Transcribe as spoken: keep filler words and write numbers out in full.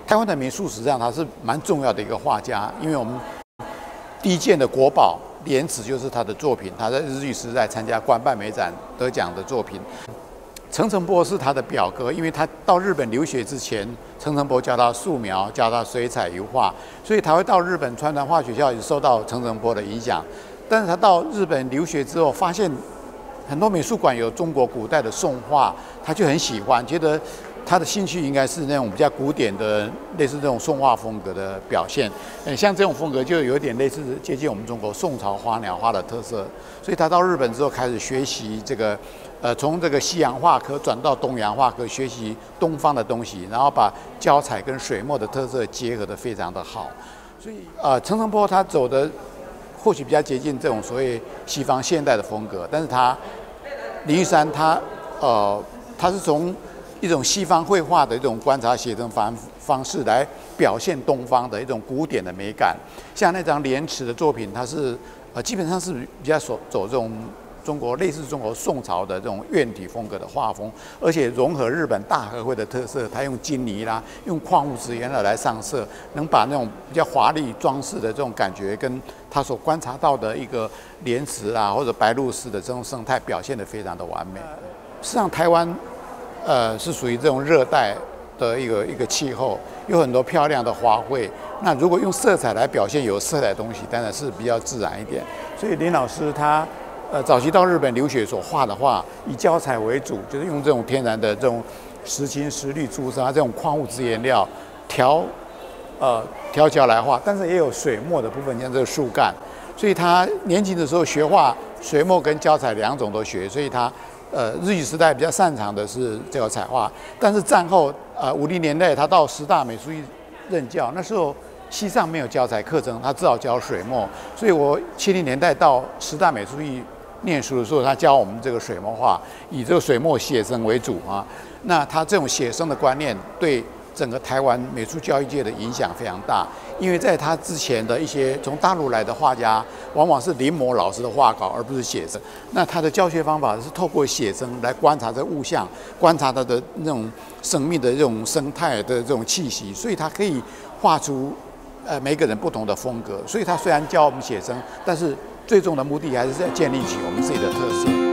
台湾的美术史上他是蛮重要的一个画家，因为我们第一件的国宝莲池就是他的作品，他在日据时代参加官办美展得奖的作品。陈澄波是他的表哥，因为他到日本留学之前，陈澄波教他素描，教他水彩油画，所以他会到日本川端画学校也受到陈澄波的影响。但是他到日本留学之后，发现很多美术馆有中国古代的宋画，他就很喜欢，觉得他的兴趣应该是那种比较古典的，类似这种宋画风格的表现。嗯，像这种风格就有点类似接近我们中国宋朝花鸟画的特色。所以他到日本之后开始学习这个，呃，从这个西洋画科转到东洋画科，学习东方的东西，然后把胶彩跟水墨的特色结合得非常的好。所以，呃，陈澄波他走的或许比较接近这种所谓西方现代的风格，但是他林玉山他呃他是从一种西方绘画的一种观察写生方方式来表现东方的一种古典的美感。像那张莲池的作品，它是呃基本上是比较走走这种中国类似中国宋朝的这种院体风格的画风，而且融合日本大和绘的特色，它用金泥啦，用矿物质颜料来上色，能把那种比较华丽装饰的这种感觉，跟他所观察到的一个莲池啦或者白鹭鸶的这种生态表现得非常的完美。实际上，台湾呃是属于这种热带的一个一个气候，有很多漂亮的花卉。那如果用色彩来表现有色彩的东西，当然是比较自然一点。所以林老师他呃早期到日本留学所画的画，以胶彩为主，就是用这种天然的这种石青、石绿、朱砂这种矿物质颜料调呃调胶来画，但是也有水墨的部分，像这个树干。所以他年轻的时候学画，水墨跟胶彩两种都学，所以他呃日据时代比较擅长的是这个彩画。但是战后呃五零年代他到师大美术系任教，那时候系上没有胶彩课程，他只好教水墨。所以我七零年代到师大美术系念书的时候，他教我们这个水墨画，以这个水墨写生为主啊。那他这种写生的观念对整个台湾美术教育界的影响非常大，因为在他之前的一些从大陆来的画家，往往是临摹老师的画稿，而不是写生。那他的教学方法是透过写生来观察这物象，观察他的那种生命的这种生态的这种气息，所以他可以画出呃每个人不同的风格。所以他虽然教我们写生，但是最终的目的还是要建立起我们自己的特色。